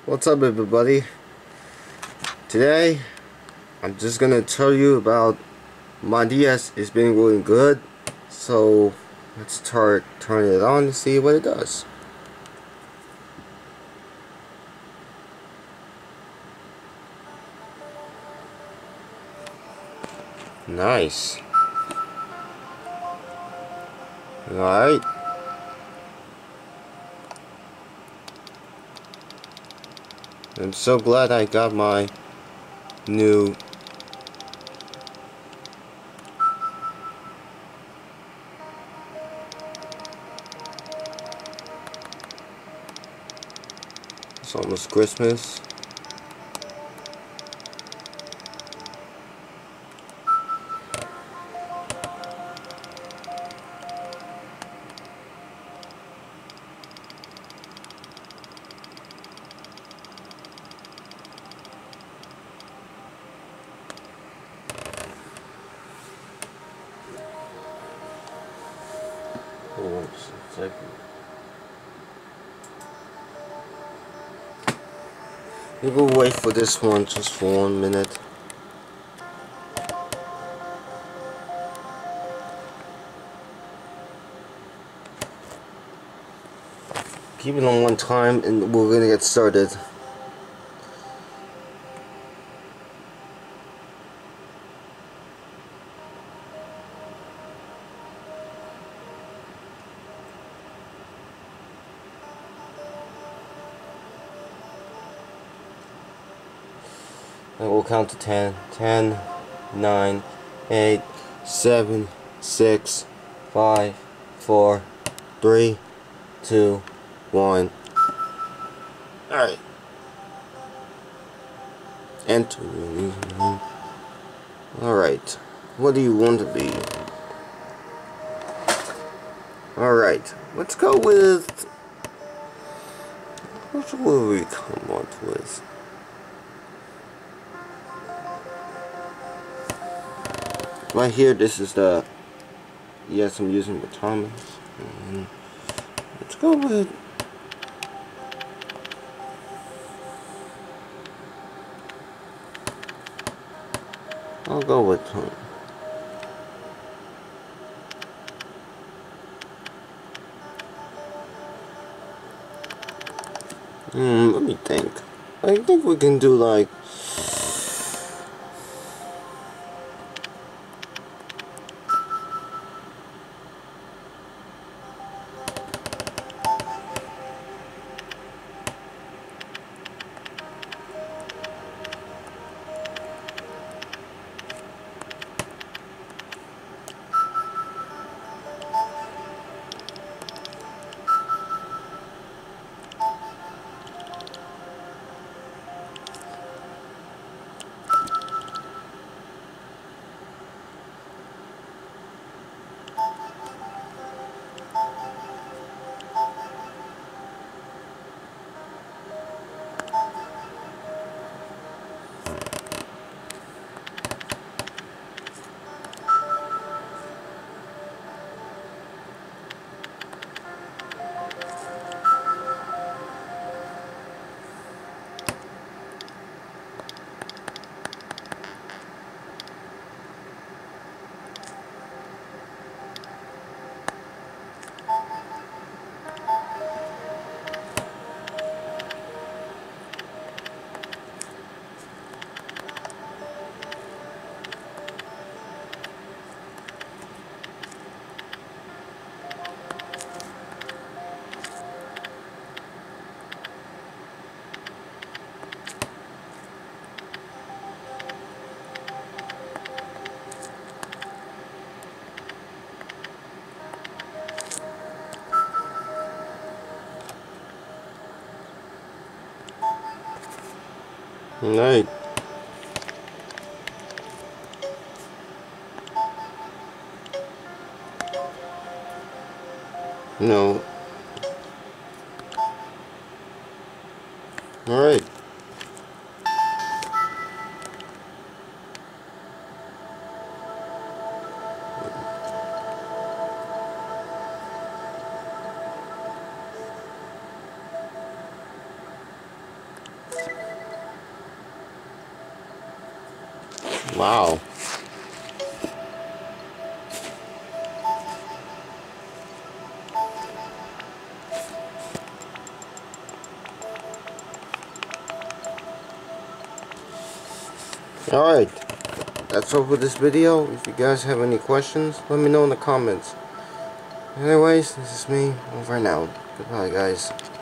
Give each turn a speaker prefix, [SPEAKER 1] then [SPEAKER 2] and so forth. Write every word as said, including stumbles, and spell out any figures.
[SPEAKER 1] What's up, everybody? Today I'm just gonna tell you about my D S is being really good, so let's start turning it on to see what it does. Nice. Alright. I'm so glad I got my new It's almost Christmas. Oh, just a second. We will wait for this one just for one minute. Keep it on one time and we're gonna get started. And we'll count to ten. ten, nine, eight, seven, six, five, four, three, two, one. Alright. Enter. Alright. What do you want to be? Alright. Let's go with... What will we come up with? Right here, this is the... Yes, I'm using the Thomas. And let's go with... I'll go with him. Hmm, let me think. I think we can do like... Right. No. Alright. Wow. Alright, that's all for this video. If you guys have any questions, let me know in the comments. Anyways, this is me over and out. Goodbye, guys.